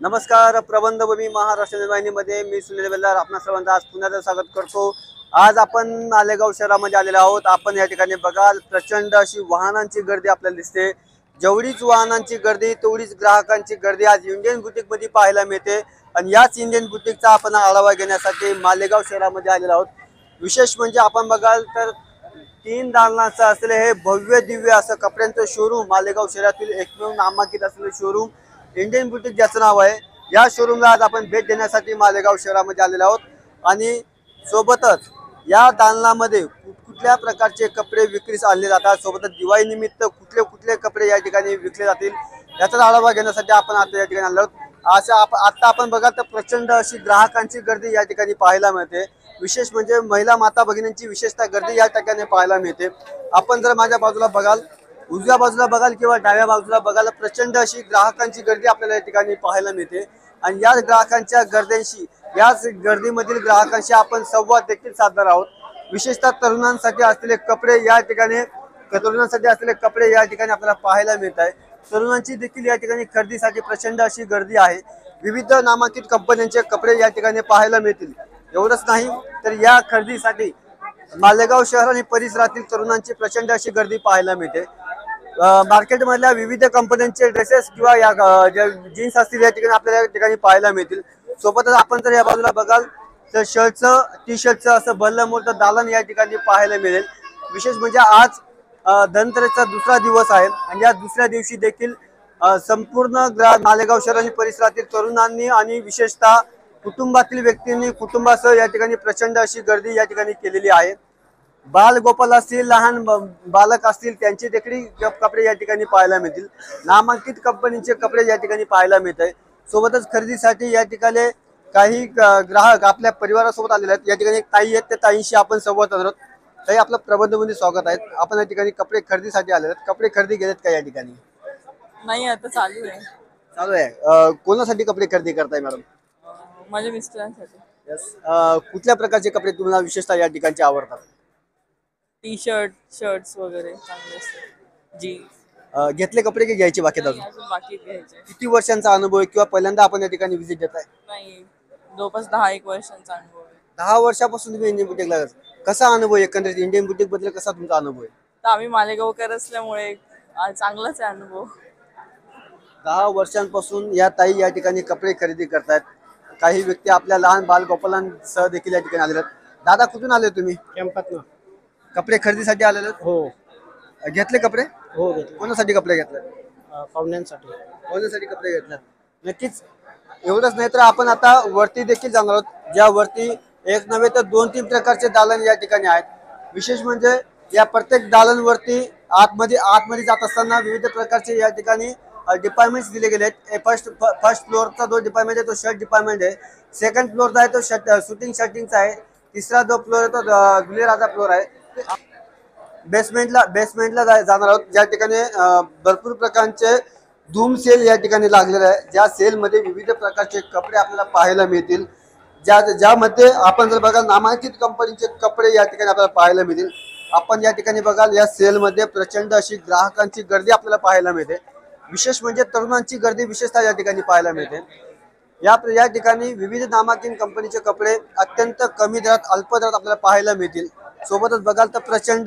नमस्कार. प्रबंधभूमी महाराष्ट्र निर्वाहिनीमध्ये मी सुनील बेल्लार आपणा सर्वांचं आज पुन्हा स्वागत करतो. आज आपण मालेगाव शहरामध्ये आलेलो आहोत. आपण या ठिकाणी बघाल प्रचंड अशी वाहनांची गर्दी आपल्याला दिसते. जेवढीच वाहनांची गर्दी तेवढीच ग्राहकांची गर्दी आज इंडियन बुटीकमध्ये पाहायला मिळते. आणि याच इंडियन बुटीकचा आपण आढावा घेण्यासाठी मालेगाव शहरामध्ये आलेलो आहोत. विशेष म्हणजे आपण बघाल तर 3 दालनाचं असलेले हे भव्य दिव्य असं कपड्यांचं शोरूम मालेगाव शहरातील एकमेव नामांकित असलेले शोरूम इंडियन बुटीक ज्याचं नाव आहे. या शोरूमला आज आपण भेट देण्यासाठी मालेगाव शहरामध्ये आलेलो आहोत. आणि सोबतच या दालनामध्ये कुठल्या प्रकारचे कपडे विक्रीस आणले जातात, सोबतच दिवाळी निमित्त कुठले कुठले कपडे या ठिकाणी विकले जातील याचा आढावा घेण्यासाठी आपण आता या ठिकाणी आलो आहोत. आता आपण बघा तर प्रचंड अशी ग्राहकांची गर्दी या ठिकाणी पाहायला मिळते. विशेष म्हणजे महिला माता भगिनींची विशेषतः गर्दी या ठिकाणी पाहायला मिळते. आपण जर माझ्या बाजूला बघाल, उजव्या बाजूला बघाल किंवा डाव्या बाजूला बघाल, प्रचंड अशी ग्राहकांची गर्दी आपल्याला या ठिकाणी पाहायला मिळते. आणि या ग्राहकांच्या गर्दीशी, याच गर्दीमधील ग्राहकांशी आपण संवाद देखील साधणार आहोत. विशेषतः तरुणांसाठी असलेले कपडे या ठिकाणी आपल्याला पाहायला मिळत आहे. तरुणांची देखील या ठिकाणी खरेदीसाठी प्रचंड अशी गर्दी आहे. विविध नामांकित कंपन्यांचे कपडे या ठिकाणी पाहायला मिळतील. एवढंच नाही तर या खरेदीसाठी मालेगाव शहर आणि परिसरातील तरुणांची प्रचंड अशी गर्दी पाहायला मिळते. मार्केटमधल्या विविध कंपन्यांचे ड्रेसेस किंवा या जीन्स असतील या ठिकाणी आपल्याला या ठिकाणी पाहायला मिळतील. सोबतच आपण जर या बाजूला बघाल तर शर्टचं, टी शर्टचं असं भलं मोठं दालन या ठिकाणी पाहायला मिळेल. विशेष म्हणजे आज धनतेरसचा दुसरा दिवस आहे आणि या दुसऱ्या दिवशी देखील संपूर्ण मालेगाव शहर आणि परिसरातील तरुणांनी आणि विशेषतः कुटुंबातील व्यक्तींनी कुटुंबासह या ठिकाणी प्रचंड अशी गर्दी या ठिकाणी केलेली आहे. बालगोपाल असतील, लहान बालक असतील, त्यांचे देखील कपडे या ठिकाणी पाहायला मिळतील. नामांकित कंपनीचे कपडे या ठिकाणी पाहायला मिळत आहे. सोबतच खरेदीसाठी या ठिकाणी काही ग्राहक आपल्या परिवारासोबत आलेले आहेत. या ठिकाणी ताई आहेत, त्या ताईंशी आपण संवाद साधणार आहोत. ताई, आपलं प्रबंधमध्ये स्वागत आहे. आपण या ठिकाणी कपडे खरेदीसाठी आलेले आहेत. कपडे खरेदी केलेत का या ठिकाणी? नाही, आता चालू आहे. चालू आहे. कोणासाठी कपडे खरेदी करताय मॅडम? माझ्या मिस्टरांसाठी. यस. कुठल्या प्रकारचे कपडे तुम्हाला विशेषतः या ठिकाणचे आवडतात? टी शर्ट, शर्ट्स वगैरे चांगले असतात. जीन्स. घेतले कपडे की घ्यायचे बाकी अजून? अजून बाकी घ्यायचे. किती वर्षांचा अनुभव आहे किंवा पहिल्यांदा आपण या ठिकाणी व्हिजिट देत आहे? नाही, जवळपास 10-1 वर्षांचा अनुभव आहे. 10 वर्षापासून तुम्ही इंडियन बुटीकला जाता. कसा अनुभव आहे एकंदरीत इंडियन बुटीक बद्दल, कसा तुमचा अनुभव आहे? तर आम्ही मालेगावकर असल्यामुळे चांगलाच आहे अनुभव. 10 वर्षांपासून या ताई या ठिकाणी कपडे खरेदी करतायत. काही व्यक्ती आपल्या लहान बालगोपालांसह देखील या ठिकाणी आलेले आहेत. दादा, कुठून आले तुम्ही? कॅम्पातनं. कपडे खरेदीसाठी आलेले आहेत? हो घेतले कपडे? हो घेतलं. कोणासाठी कपडे घेतले? पाहुण्यांसाठी. कोणासाठी कपडे घेतले? नक्कीच. एवढंच नाही तर आपण आता वरती देखील जाणार आहोत, ज्या वरती एक नव्हे तर 2-3 प्रकारचे दालन या ठिकाणी आहेत. विशेष म्हणजे या प्रत्येक दालनवरती आतमध्ये जात असताना विविध प्रकारचे या ठिकाणी डिपार्टमेंट्स दिले गेले आहेत. फर्स्ट फ्लोअरचा जो डिपार्टमेंट आहे तो शर्ट डिपार्टमेंट आहे. सेकंड फ्लोअरचा आहे तो शर्टिंगचा आहे. तिसरा जो फ्लोअर आहे तो दुलेराचा फ्लोअर आहे. बेसमेंटला जाणार आहोत, ज्या ठिकाणी भरपूर प्रकारचे धूम सेल या ठिकाणी लागलेला आहे. ज्या सेलमध्ये विविध प्रकारचे कपडे आपल्याला पाहायला मिळतील. ज्यामध्ये आपण जर बघाल नामांकित कंपनीचे कपडे या ठिकाणी आपल्याला पाहायला मिळतील. आपण या ठिकाणी बघाल या सेलमध्ये प्रचंड अशी ग्राहकांची गर्दी आपल्याला पाहायला मिळते. विशेष म्हणजे तरुणांची गर्दी विशेषतः या ठिकाणी पाहायला मिळते. या ठिकाणी विविध नामांकित कंपनीचे कपडे अत्यंत कमी दरात, अल्प दरात आपल्याला पाहायला मिळतील. सोबतच बघाल तर प्रचंड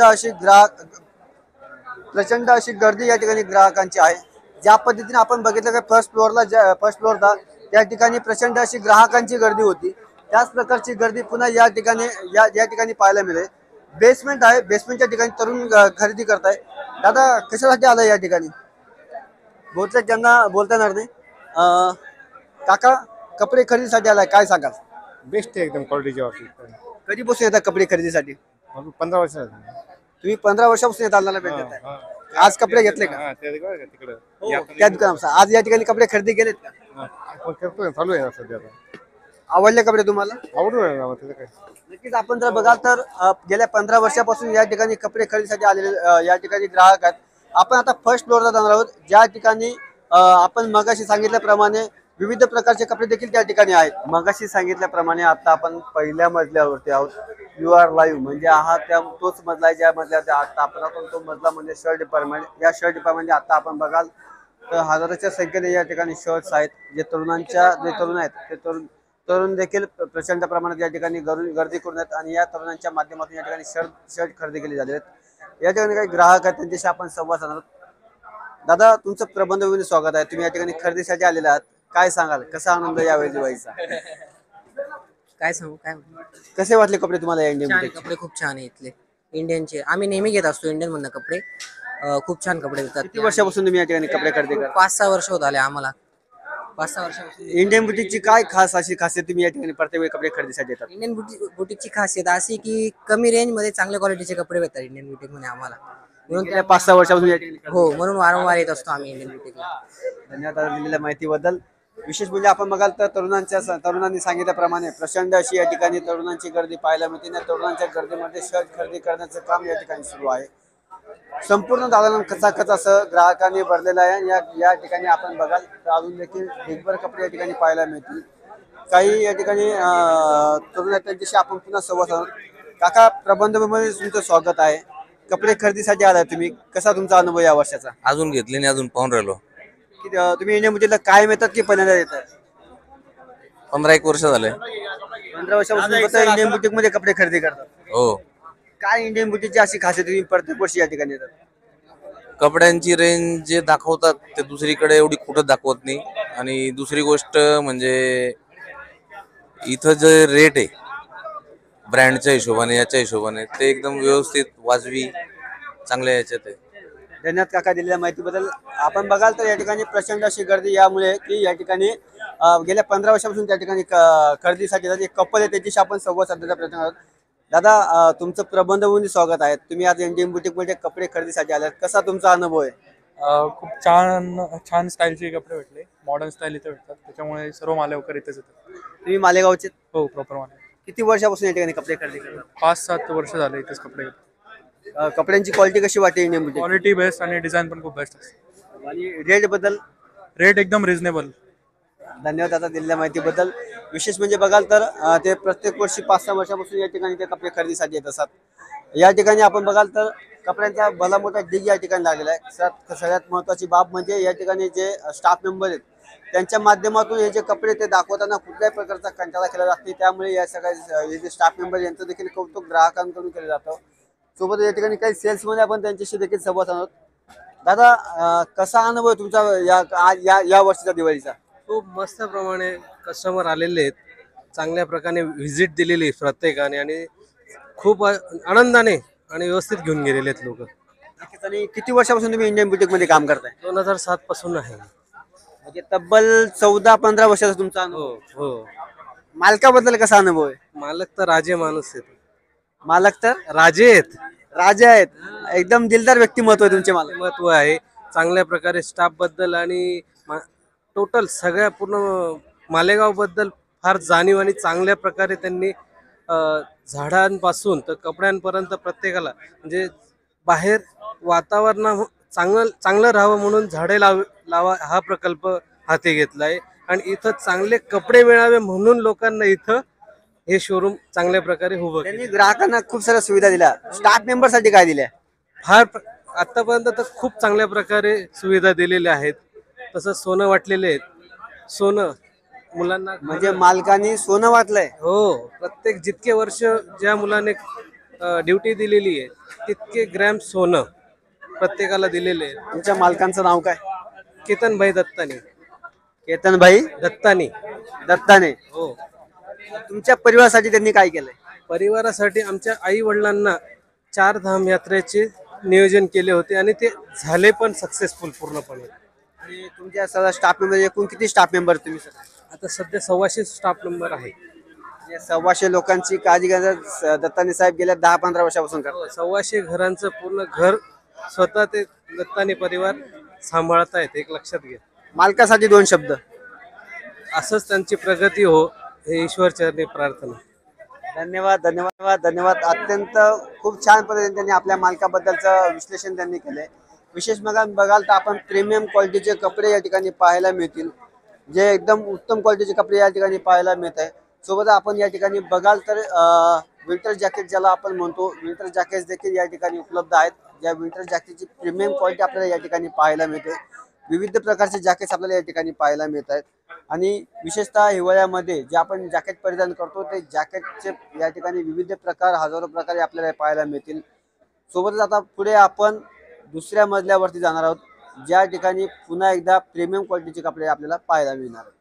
अशी गर्दी या ठिकाणी ग्राहकांची आहे. ज्या पद्धतीने आपण बघितलं की फर्स्ट फ्लोअरला त्या ठिकाणी प्रचंड अशी ग्राहकांची गर्दी होती, त्याच प्रकारची गर्दी पुन्हा या ठिकाणी पाहायला मिळेल. बेसमेंट आहे, बेसमेंटच्या ठिकाणी तरुण खरेदी करताय. दादा, कशासाठी आलाय या ठिकाणी? बहुतेक त्यांना बोलता येणार नाही. काका, कपडे खरेदीसाठी आलाय, काय सांगाल? बेस्ट आहे एकदम क्वालिटीची वाटली. कधीपासून येतात कपडे खरेदीसाठी? 15 वर्ष झाली. तुम्ही 15 वर्षापासून येत आला भेट देताय. आज कपडे घेतले का? तिकडं त्या दुकानात आज या ठिकाणी कपडे खरेदी केलेत का? करतोय, चालू आहे सध्या. आवडले कपडे तुम्हाला? आवडून त्याचं काय. नक्कीच. आपण जर बघाल तर गेल्या 15 वर्षापासून या ठिकाणी कपडे खरेदीसाठी आलेले या ठिकाणी ग्राहक आहेत. आपण आता फर्स्ट फ्लोअरला जाणार आहोत, ज्या ठिकाणी आपण मगाशी सांगितल्याप्रमाणे विविध प्रकारचे कपडे देखील त्या ठिकाणी आहेत. मगाशी सांगितल्याप्रमाणे आता आपण पहिल्या मजल्यावरती आहोत. यू आर लाईव्ह म्हणजे हा तोच मजला आहे ज्या मजल्यावरती आता आपण तो मजला म्हणजे शर्ट डिपार्टमेंट. या शर्ट डिपार्टमेंट आता आपण बघाल तर हजाराच्या संख्येने या ठिकाणी शर्ट्स आहेत. जे तरुण आहेत ते तरुण देखील प्रचंड प्रमाणात या ठिकाणी गर्दी करून आहेत आणि या तरुणांच्या माध्यमातून या ठिकाणी शर्ट खरेदी केली झाली आहेत. या ठिकाणी काही ग्राहक आहेत त्यांच्याशी आपण संवाद साधणार आहोत. दादा, तुमचं प्रबंधभूमी स्वागत आहे. तुम्ही या ठिकाणी खरेदीसाठी आलेला आहात. काय सांगाल, कसा आनंद यावेळी दिवाळीचा? काय सांगू काय कसे वाटले कपडे तुम्हाला या इंडियन छान बुटीकचे? कपडे खूप छान आहे इथले इंडियनचे. आम्ही नेहमी घेत असतो इंडियन मधनं कपडे. खूप छान कपडे देतात. किती वर्षापासून तुम्ही या ठिकाणी कपडे खरेदी करता? 5-6 वर्ष होत आले आम्हाला. 5-6 वर्षापासून इंडियन बुटीकची काय अशी खासियत तुम्ही या ठिकाणी प्रत्येक वेळी कपडे खरेदीसाठी येतात? इंडियन बुटीकची खासियत अशी की कमी रेंज मध्ये चांगल्या क्वालिटीचे कपडे भेटतात इंडियन बुटीक मध्ये आम्हाला. म्हणून गेल्या 5-6 वर्षापासून या ठिकाणी हो, म्हणून वारंवार येत असतो आम्ही इंडियन बुटीकला. धन्यवाद दादा दिलेल्या माहितीबद्दल. विशेष म्हणजे आपण बघाल तर तरुणांनी सांगितल्याप्रमाणे प्रचंड अशी या ठिकाणी तरुणांची गर्दी पाहायला मिळते. या तरुणांच्या गर्दीमध्ये शर्ट खरेदी करण्याचं काम या ठिकाणी सुरू आहे. संपूर्ण दालन खचाखच असं ग्राहकांनी भरलेलं आहे. या ठिकाणी आपण बघाल तर अजून देखील ढिगभर कपडे या ठिकाणी पाहायला मिळतील. काही या ठिकाणी तरुण आहेत त्यांच्याशी आपण पुन्हा संवाद साधू. काका, प्रबंधमध्ये तुमचं स्वागत आहे. कपडे खरेदीसाठी आलाय तुम्ही, कसा तुमचा अनुभव या वर्षाचा? अजून घेतले नाही, अजून पाहून राहिलो. तुम्ही इंडियन बुटीकला कायम येतात की पहिल्यांदा येतात? 15-1 वर्ष झाले. 15 वर्षापासून फक्त इंडियन बुटीक मध्ये कपडे खरेदी करतात. हो, काय इंडियन बुटीकची अशी खासियत तुम्ही प्रत्येक वर्षी या ठिकाणी येतात? कपड्यांची रेंज जे दाखवतात ते दुसरीकडे एवढी कुठं दाखवत नाही. आणि दुसरी गोष्ट म्हणजे इथं जे रेट आहे ब्रँडच्या हिशोबाने याच्या हिशोबाने ते एकदम व्यवस्थित वाजवी चांगल्या याच्यात आहे. धन्यवाद काका दिलेल्या माहितीबद्दल. आपण बघाल तर या ठिकाणी प्रचंड अशी गर्दी यामुळे की या ठिकाणी गेल्या 15 वर्षापासून त्या ठिकाणी खरेदीसाठी एक कपल आहे त्याच्याशी आपण संवाद साधण्याचा प्रयत्न करतो. दादा, तुमचं प्रबंधभूमी स्वागत आहे. तुम्ही आज इंडियन बुटीक मध्ये कपडे खरेदीसाठी आलात, कसा तुमचा अनुभव आहे? खूप छान स्टाईलचे कपडे भेटले. मॉडर्न स्टाईल इथे भेटतात, त्याच्यामुळे सर्व माले वगैरे इथेच येतात. तुम्ही मालेगावचे? हो, प्रॉपर माले. किती वर्षापासून या ठिकाणी कपडे खरेदी करतात? 5-7 वर्ष झाले इथेच कपडे घेतात. कपड्यांची क्वालिटी कशी वाटते इंडियन बुटीक? क्वालिटी बेस्ट आणि डिझाईन पण खूप बेस्ट असते. आणि रेट बद्दल? रेट एकदम रिझनेबल. धन्यवाद आता दिलेल्या माहितीबद्दल. विशेष म्हणजे बघाल तर ते प्रत्येक वर्षी 5-6 वर्षापासून या ठिकाणी ते कपडे खरेदीसाठी येत असतात. या ठिकाणी आपण बघाल तर कपड्यांचा भला मोठा ढीग या ठिकाणी लागलेला आहे. सगळ्यात महत्त्वाची बाब म्हणजे या ठिकाणी जे स्टाफ मेंबर आहेत त्यांच्या माध्यमातून हे जे कपडे ते दाखवताना कुठल्याही प्रकारचा कंटाळा केला जात नाही. त्यामुळे या सगळ्या हे जे स्टाफ मेंबर यांचं देखील कौतुक ग्राहकांकडून केलं जातं. सोबत या ठिकाणी काही सेल्समध्ये आपण त्यांच्याशी देखील संवाद साधतो. दादा, कसा अनुभव आहे तुमचा या वर्षीचा दिवाळीचा? खूप मस्त प्रमाणे कस्टमर आलेले आहेत. चांगल्या प्रकारे व्हिजिट दिलेली आहे प्रत्येकाने आणि खूप आनंदाने आणि व्यवस्थित घेऊन गेलेले आहेत लोक. आणि किती वर्षापासून तुम्ही इंडियन बुटीक मध्ये काम करताय? 2007 पासून आहे. म्हणजे तब्बल 14-15 वर्षाचा तुमचा अनुभव. हो हो. मालकाबद्दल कसा अनुभव आहे? मालक तर राजे माणूस आहेत. मालक तर राजे आहेत. राजा आहेत. एकदम दिलदार व्यक्तिमत्व आहे तुमचे मालक. महत्व आहे चांगल्या प्रकारे स्टाफ बद्दल आणि टोटल सगळ्या पूर्ण मालेगाव बद्दल फार जाणीव आणि चांगल्या प्रकारे त्यांनी झाडांपासून तर कपड्यांपर्यंत प्रत्येकाला म्हणजे बाहेर वातावरण चांगलं राहावं म्हणून झाडे लावा हा प्रकल्प हाती घेतलाय. आणि इथं चांगले कपडे मिळावे म्हणून लोकांना इथं हे शोरूम चांगल्या प्रकारे उभं केलं. त्यांनी ग्राहकांना खूप साऱ्या सुविधा दिल्या. स्टाफ मेंबर साठी काय दिल्या? फार आतापर्यंत तर खूप चांगल्या प्रकारे सुविधा दिलेल्या आहेत. तसंच सोनं वाटलेले आहेत. सोनं मुलांना म्हणजे मालकांनी सोनं वाटलंय? हो, प्रत्येक जितके वर्ष ज्या मुलाने ड्युटी दिलेली आहे तितके ग्रॅम सोनं प्रत्येकाला दिलेले आहे. तुमच्या मालकांचं नाव काय? केतनभाई दत्तानी. केतनभाई दत्तानी. दत्ताने. हो. तुमच्या परिवारासाठी त्यांनी काय केलंय? परिवारासाठी आमच्या आई वडिलांना 4 धाम यात्रेचे नियोजन केले होते आणि ते झाले पण सक्सेसफुल पूर्णपणे. आणि तुमच्या सगळ्या स्टाफ मेंबर एकूण किती स्टाफ मेंबर तुम्ही? आता सध्या 125 स्टाफ नंबर आहे. 125 लोकांची काळजी घेण्याचं दत्तानी साहेब गेल्या 10-15 वर्षापासून करतात. 125 घरांचं पूर्ण घर स्वतः ते दत्तानी परिवार सांभाळतायत. एक लक्षात घ्या. मालकासाठी 2 शब्द. असंच त्यांची प्रगती हो हे ईश्वर चरणी प्रार्थना. धन्यवाद धन्यवाद धन्यवाद. अत्यंत खूप छान पद्धतीने त्यांनी आपल्या मालकाबद्दलचं विश्लेषण त्यांनी केलंय. विशेष बघाल तर आपण प्रीमियम क्वालिटीचे कपडे या ठिकाणी पाहायला मिळतील. जे एकदम उत्तम क्वालिटीचे कपडे या ठिकाणी पाहायला मिळत आहे. सोबत आपण या ठिकाणी बघाल तर विंटर जॅकेट ज्याला आपण म्हणतो विंटर जॅकेट देखील या ठिकाणी उपलब्ध आहेत. ज्या विंटर जॅकेटची प्रीमियम क्वालिटी आपल्याला या ठिकाणी पाहायला मिळते. विविध प्रकारचे जॅकेट्स आपल्याला या ठिकाणी पाहायला मिळत आहेत आणि विशेषतः हिवाळ्यामध्ये जे आपण जॅकेट परिधान करतो ते जॅकेटचे या ठिकाणी विविध प्रकार हजारो प्रकारे आपल्याला पाहायला मिळतील. सोबतच आता पुढे आपण दुसऱ्या मजल्यावरती जाणार आहोत ज्या ठिकाणी पुन्हा एकदा प्रीमियम क्वालिटीचे कपडे आपल्याला पाहायला मिळणार आहेत.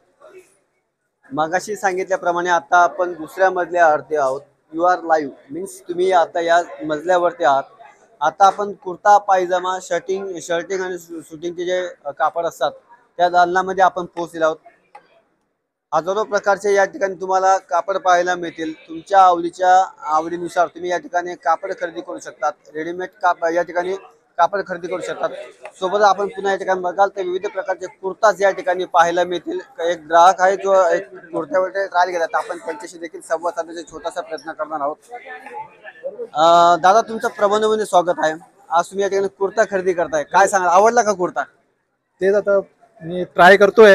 मगाशी सांगितल्याप्रमाणे आता आपण दुसऱ्या मजल्यावरती आहोत. यू आर लाईव्ह मीन्स तुम्ही आता या मजल्यावरती आहात. आता आपण कुर्ता पायजामा शर्टिंग आणि शूटिंगचे जे कापड असतात त्या दालनामध्ये आपण पोहोचलेलो आहोत. हजारो प्रकारचे या ठिकाणी तुम्हाला कापड पाहायला मिळतील. तुमच्या आवडीनुसार तुम्ही या ठिकाणी कापड खरेदी करू शकतात. रेडीमेड या ठिकाणी कापड खरेदी करू शकतात. सोबत आपण पुन्हा या ठिकाणी बघाल तर विविध प्रकारचे कुर्ताच या ठिकाणी पाहायला मिळतील. एक ग्राहक आहे जो एक कुर्त्यावर ट्रायल घेतात. आपण त्यांच्याशी देखील संवाद साधण्याचा छोटासा प्रयत्न करणार आहोत. दादा तुमचं प्रबंधमध्ये स्वागत आहे. आज तुम्ही या ठिकाणी कुर्ता खरेदी करताय, काय सांगाल, आवडला का कुर्ता? तेच आता मी ट्राय करतोय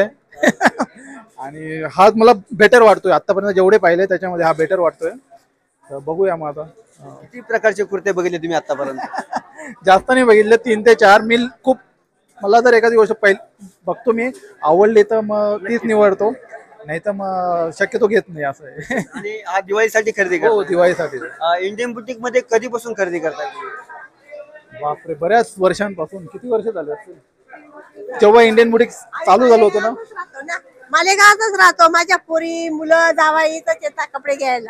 आणि हा मला बेटर वाटतोय. आतापर्यंत जेवढे पाहिले त्याच्यामध्ये हा बेटर वाटतोय. तर बघूया मग आता. किती प्रकारचे कुर्ते बघितले तुम्ही आतापर्यंत? जास्त नाही बघितले, 3 ते 4. मी खूप मला जर एखादी गोष्ट बघतो मी आवडली तर मग तीच निवडतो, नाही तर मग शक्यतो घेत नाही असं आहे. आणि हा दिवाळीसाठी खरेदी हो, करताय? दिवाळीसाठी. इंडियन बुटीक मध्ये कधीपासून खरेदी करताय? बापरे, बऱ्याच वर्षांपासून. किती वर्ष झाले असतील जेव्हा इंडियन बुटीक चालू झालं होतं ना. मालेगावातच राहतो. माझ्या पोरी मुलं जावाई इथंच येतात कपडे घ्यायला.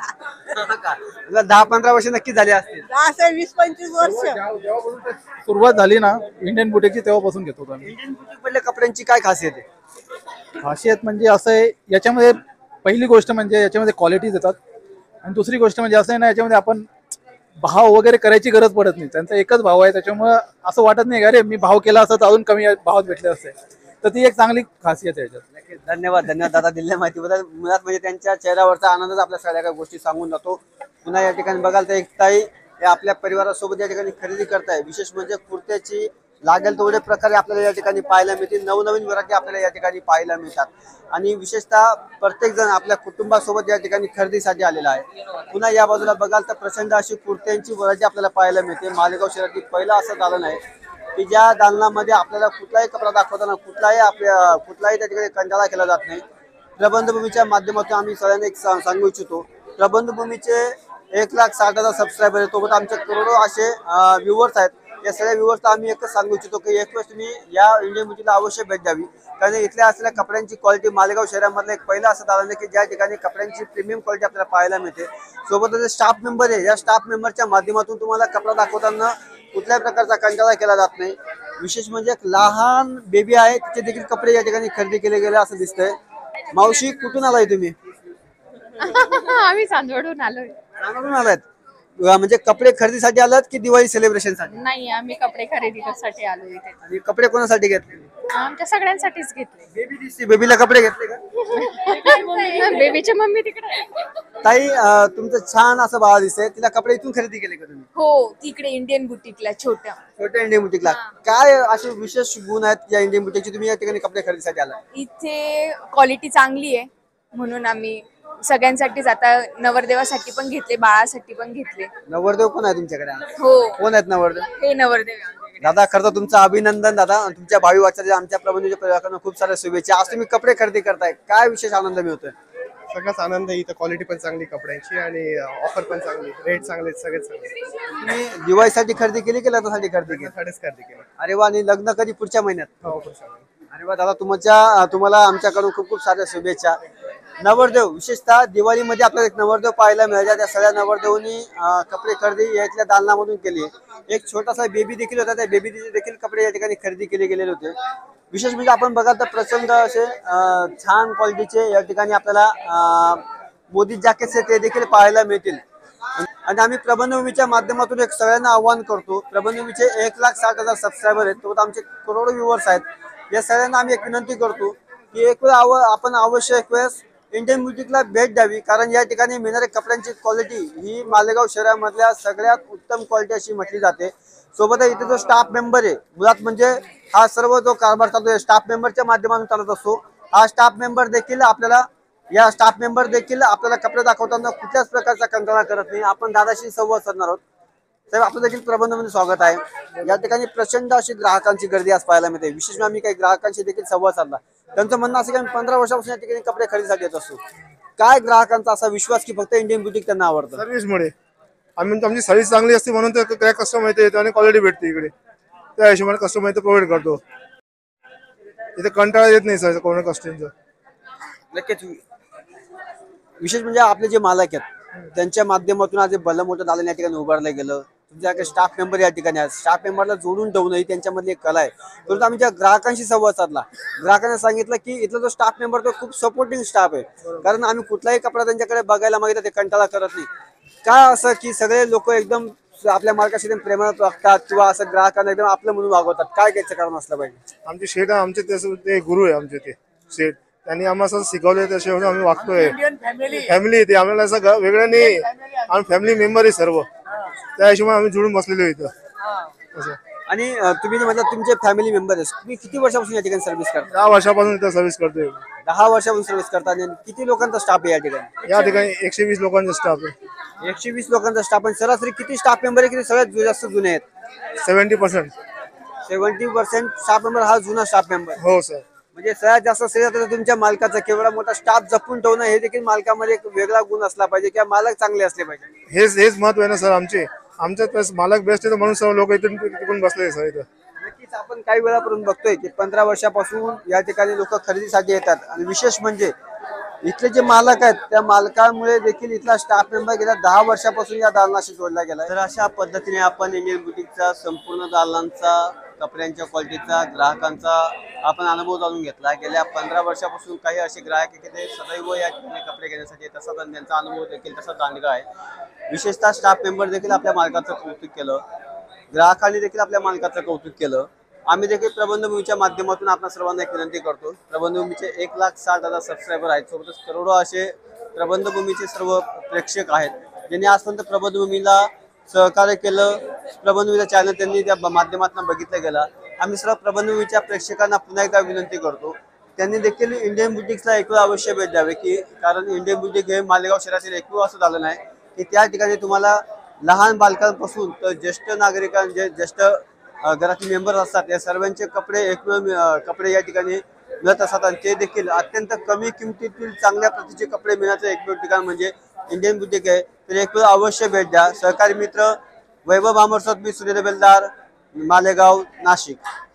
10-15 वर्ष नक्की झाले असतील. असं 20-25 वर्ष. जेव्हापासून सुरुवात झाली ना इंडियन बुटीकची तेव्हापासून घेतो आम्ही. इंडियन बुटीक मधल्या कपड्यांची काय खासियत आहे? खासियत म्हणजे असं आहे, याच्यामध्ये पहिली गोष्ट म्हणजे याच्यामध्ये क्वालिटीज येतात आणि दुसरी गोष्ट म्हणजे असं आहे ना, याच्यामध्ये आपण भाव वगैरे करायची गरज पडत नाही. त्यांचा एकच भाव आहे, त्याच्यामुळं असं वाटत नाही का अरे मी भाव केला असता तर अजून कमी भावात भेटले असते. तर ती एक चांगली खासियत आहे याच्यात. धन्यवाद दादा दिलेल्या माहितीबद्दल. मुळात म्हणजे त्यांच्या चेहऱ्यावरचा आनंदच आपल्या सगळ्या काही गोष्टी सांगून जातो. पुन्हा या ठिकाणी बघाल तर एक ताई हे आपल्या परिवारासोबत या ठिकाणी खरेदी करताय. विशेष म्हणजे कुर्त्याची लागेल तेवढे प्रकारे आपल्याला या ठिकाणी पाहायला मिळतील. नवनवीन व्हरायटी आपल्याला या ठिकाणी पाहायला मिळतात आणि विशेषतः प्रत्येक जण आपल्या कुटुंबासोबत या ठिकाणी खरेदीसाठी आलेला आहे. पुन्हा या बाजूला बघाल तर प्रचंड अशी कुर्त्यांची व्हरायटी आपल्याला पाहायला मिळते. मालेगाव शहरातील पहिलं असं दालन आहे की ज्या दालनामध्ये आपल्याला कुठलाही कपडा दाखवताना कुठलाही त्या ठिकाणी कंटाळा केला जात नाही. प्रबंधभूमीच्या माध्यमातून आम्ही सगळ्यांना एक सांगू इच्छितो, प्रबंधभूमीचे 1,60,000 सबस्क्रायबर आहेत. सोबत आमचे करोडो असे व्ह्युअर्स आहेत. या सगळ्या व्ह्युअर्सला आम्ही एकच सांगू इच्छितो की एक वेळेस तुम्ही या इंडियन बुटीकला अवश्य भेट द्यावी. कारण इथल्या असलेल्या कपड्यांची क्वालिटी मालेगाव शहरामधलं एक पहिलं असं दालन आहे की ज्या ठिकाणी कपड्यांची प्रीमियम क्वालिटी आपल्याला पाहायला मिळते. सोबतच स्टाफ मेंबर आहे, या स्टाफ मेंबरच्या माध्यमातून तुम्हाला कपडा दाखवताना कुठल्याही प्रकारचा कंटाळा केला जात नाही. विशेष म्हणजे एक लहान बेबी आहे, तिचे देखील कपडे या ठिकाणी खरेदी केले गेले असं दिसतंय. मावशी कुठून आलाय तुम्ही? आम्ही चांदवडून आलोय. चांदवडून आलात म्हणजे कपडे खरेदीसाठी आलात की दिवाळी सेलिब्रेशन साठी? नाही, आम्ही कपडे खरेदीसाठी आलो इथे. आणि कपडे कोणासाठी घेतले? आमच्या सगळ्यांसाठीच घेतले. बेबी दिसते, बेबीला कपडे घेतले का? बेबीची मम्मी तिकडे. ताई तुमचं छान असं बाळ दिसतंय, तिला कपडे इथून खरेदी केले का तुम्ही? हो, तिकडे इंडियन बुटीकला छोट्या इंडियन बुटीकला. काय असे विशेष गुण आहेत या इंडियन बुटीकचे, तुम्ही या ठिकाणी कपडे खरेदीसाठी आला? इथे क्वालिटी चांगली आहे म्हणून आम्ही सगळ्यांसाठीच आता नवरदेवासाठी पण घेतले, बाळासाठी पण घेतले. नवरदेव कोण आहे तुमच्याकडे? हो, कोण आहेत नवरदेव? हे नवरदेव आहे आमच्याकडे. दादा खरं तर तुमचं अभिनंदन दादा. तुमच्या भावी वाटचालीच्या आमच्या प्रबंधीच्या परिवाराकडून खूप साऱ्या शुभेच्छा. आज तुम्ही कपडे खरेदी करताय, काय विशेष आनंद मिळतोय? सगळाच आनंद आहे. इथं क्वालिटी पण चांगली कपड्यांची आणि ऑफर पण चांगली, रेट चांगले, सगळेच चांगले. तुम्ही दिवाळीसाठी खरेदी केली की लग्नासाठी खरेदी केली? साडेच खरेदी केली. अरे वा, आणि लग्न कधी? पुढच्या महिन्यात? हो, पण चांगली. अरे वा दादा, तुम्हाला आमच्याकडून खूप खूप साऱ्या शुभेच्छा. नवरदेव विशेषतः दिवाळीमध्ये आपल्याला एक नवरदेव पाहायला मिळाला. त्या सगळ्या नवरदेवांनी कपडे खरेदी यातल्या दालनामधून केली. एक छोटासा बेबी देखील होता, त्या बेबीचे देखील कपडे या ठिकाणी खरेदी केले गेलेले होते. विशेष म्हणजे आपण बघाल तर प्रचंड असे छान क्वालिटीचे या ठिकाणी आपल्याला मोदी जॅकेट्स ते देखील पाहायला मिळतील. आणि आम्ही प्रबंधभूमीच्या माध्यमातून एक सगळ्यांना आव्हान करतो, प्रबंधभूमीचे 1,60,000 सबस्क्रायबर आहेत, सोबत आमचे करोडो व्ह्युअर्स आहेत. या सगळ्यांना आम्ही एक विनंती करतो की एक वेळ आपण अवश्य एक वेळेस इंडियन बुटीकला भेट द्यावी. कारण या ठिकाणी मिळणाऱ्या कपड्यांची क्वालिटी ही मालेगाव शहरामधल्या सगळ्यात उत्तम क्वालिटी अशी म्हटली जाते. सोबतच इथे जो स्टाफ मेंबर आहे, मुळात म्हणजे हा सर्व जो कारभार चालतो आहे स्टाफ मेंबरच्या माध्यमातून चालत असतो. हा स्टाफ मेंबर देखील आपल्याला कपडे दाखवताना कुठल्याच प्रकारचा कंटाळा करत नाही. आपण दादाशी संवाद साधणार आहोत. साहेब आपलं देखील प्रबंधमध्ये स्वागत आहे. या ठिकाणी प्रचंड अशी ग्राहकांची गर्दी आज पाहायला मिळते. विशेष म्हणजे आम्ही काही ग्राहकांशी देखील संवाद साधला. त्यांचं म्हणणं असं की आम्ही 15 वर्षापासून या ठिकाणी कपडे खरेदीसाठी येत असतो. काय ग्राहकांचा असा विश्वास की फक्त इंडियन बुटीक त्यांना आवडतं? सर्व्हिसमुळे आमची सर्व्हिस चांगली असते म्हणून तर काय कस्टमर येते आणि क्वालिटी भेटते इकडे. त्या हिशोबाने कस्टमर इथे प्रोव्हाइड करतो. इथे कंटाळा येत नाही सर कोणा कस्टमरचा. नक्कीच. विशेष म्हणजे आपले जे मालक आहेत त्यांच्या माध्यमातून आज भलं मोठं दालन या ठिकाणी उभारलं गेलं. तुमच्या स्टाफ मेंबर या ठिकाणी आहेत. स्टाफ मेंबरला जोडून ठेवणं ही त्यांच्यामधली एक कला आहे. परंतु आम्ही ज्या ग्राहकांशी संवाद साधला, ग्राहकांना सांगितलं की इथला जो स्टाफ मेंबर तो खूप सपोर्टिंग स्टाफ आहे. कारण आम्ही कुठलाही कपडा त्यांच्याकडे बघायला मागितलं ते कंटाळा करत नाही. काय असं की सगळे लोक एकदम आपल्या मार्काशी एकदम प्रेमात वागतात किंवा असं ग्राहकांना एकदम आपलं म्हणून वागवतात? काय त्याचं कारण असलं पाहिजे? आमचे शेठ आमचे ते गुरु आहे आमचे ते शेठ. त्यांनी आम्हाला असं शिकवलंय त्याशिवाय आम्ही वागतोय. फॅमिली येते आम्हाला असं वेगळं नाही. आम्ही फॅमिली मेंबर आहे सर्व. त्या हिशोबाने आम्ही जुळून बसलेलो इथं असं. आणि तुम्ही जे म्हटलं तुमचे फॅमिली मेंबर आहेत, तुम्ही किती वर्षापासून या ठिकाणी सर्व्हिस करता? 10 वर्षापासून इथं सर्व्हिस करतोय. 10 वर्षापासून सर्व्हिस करता. आणि किती लोकांचा स्टाफ आहे या ठिकाणी? या ठिकाणी 120 लोकांचा स्टाफ आहे. 120 लोकांचा स्टाफ. आणि सरासरी किती स्टाफ मेंबर आहे? किती सगळ्यात जास्त जुने आहेत? 70%. 70% स्टाफ मेंबर हा जुना स्टाफ मेंबर. हो सर. म्हणजे सगळ्यात जास्त श्रेय तर तुमच्या मालकाचं. केवढा मोठा स्टाफ जपून ठेवणं हे देखील मालकामध्ये एक वेगळा गुण असला पाहिजे किंवा मालक चांगले असले पाहिजे. हेच महत्व आहे ना सर आमच्या मालक बेस्ट आहे म्हणून सर्व लोक इथून तिकडून बसले सर इथं. नक्कीच आपण काही वेळापर्यंत बघतोय की 15 वर्षापासून या ठिकाणी लोक खरेदीसाठी येतात. आणि विशेष म्हणजे इथले जे मालक आहेत त्या मालकांमुळे देखील इथला स्टाफ मेंबर गेल्या 10 वर्षापासून या दालनाशी जोडला गेला. तर अशा पद्धतीने आपण इंडियन बुटीकचा संपूर्ण दालनांचा, कपड्यांच्या क्वालिटीचा, ग्राहकांचा आपण अनुभव जाणून घेतला. गेल्या 15 वर्षापासून काही असे ग्राहक की ते सदैव या ठिकाणी कपडे घेण्यासाठी येत असतात आणि त्यांचा अनुभव देखील तसा दांडगा आहे. विशेषतः स्टाफ मेंबर देखील आपल्या मालकाचं कौतुक केलं, ग्राहकांनी देखील आपल्या मालकाचं कौतुक केलं. आम्ही देखील प्रबंधभूमीच्या माध्यमातून आपण सर्वांना एक विनंती करतो. प्रबंधभूमीचे 1,60,000 सबस्क्रायबर आहेत. सोबतच करोडो असे प्रबंधभूमीचे सर्व प्रेक्षक आहेत ज्यांनी आजपर्यंत प्रबंधभूमीला सहकार्य केलं. प्रबंधभूमीचा चॅनल त्यांनी त्या माध्यमातून बघितलं गेला. आम्ही सर्व प्रबंधभूमीच्या प्रेक्षकांना पुन्हा एकदा विनंती करतो त्यांनी देखील इंडियन बुटीक्सला एक वेळ अवश्य भेट द्यावे. की कारण इंडियन बुटीक हे मालेगाव शहरातील एक असं झालं नाही की त्या ठिकाणी तुम्हाला लहान बालकांपासून तर ज्येष्ठ नागरिकांचे ज्येष्ठ घरातील मेंबर असतात या सर्वांचे कपडे या ठिकाणी मिळत असतात. आणि ते देखील अत्यंत कमी किमतीतील चांगल्या प्रतीचे कपडे मिळण्याचं एकमेव ठिकाण म्हणजे इंडियन बुटीक आहे. तर एक वेळ अवश्य भेट द्या. सहकारी मित्र वैभव आमरसोत, मी सुनील बेलदार, मालेगाव, नाशिक.